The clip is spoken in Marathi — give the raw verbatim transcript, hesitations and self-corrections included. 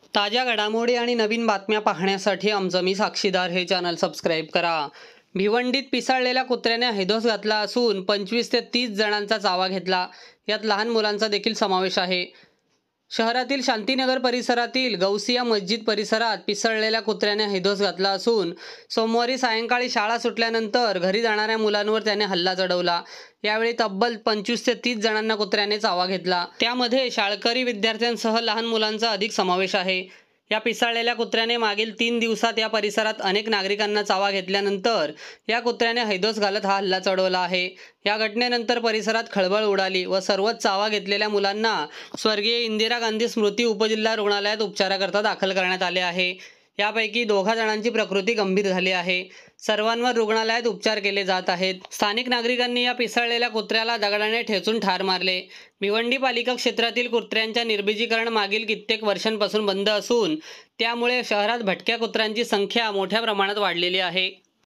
ताज्या घडामोडी आणि नवीन बातम्या पाहण्यासाठी आमचं मी साक्षीदार हे चॅनल सबस्क्राईब करा। भिवंडीत पिसाळलेल्या कुत्र्याने हैदोस घातला असून पंचवीस ते तीस जणांचा चावा घेतला। यात लहान मुलांचा देखील समावेश आहे। शहरातील शांतीनगर परिसरातील गौसिया मस्जिद परिसरात पिसाळलेल्या कुत्र्याने हैदोस घातला असून सोमवारी सायंकाळी शाळा सुटल्यानंतर घरी जाणाऱ्या मुलांवर त्याने हल्ला चढवला। यावेळी तब्बल पंचवीस ते तीस जणांना कुत्र्याने चावा घेतला। त्यामध्ये शाळकरी विद्यार्थ्यांसह लहान मुलांचा अधिक समावेश आहे। या पिसाळलेल्या कुत्र्याने मागील तीन दिवसात या परिसरात अनेक नागरिकांना चावा घेतल्यानंतर या कुत्र्याने हैदोस घालत हा हल्ला चढवला आहे। या घटनेनंतर परिसरात खळबळ उडाली व सर्वच चावा घेतलेल्या मुलांना स्वर्गीय इंदिरा गांधी स्मृती उपजिल्हा रुग्णालयात उपचाराकरता दाखल करण्यात आले आहे। यापैकी दोघा जणांची प्रकृती गंभीर झाली आहे। सर्वांवर रुग्णालयात उपचार केले जात आहेत। स्थानिक नागरिकांनी या पिसाळलेल्या कुत्र्याला दगडाने ठेचून ठार मारले। भिवंडी पालिका क्षेत्रातील कुत्र्यांच्या निर्बीजीकरण मागील कित्येक वर्षांपासून बंद असून त्यामुळे शहरात भटक्या कुत्र्यांची संख्या मोठ्या प्रमाणात वाढलेली आहे।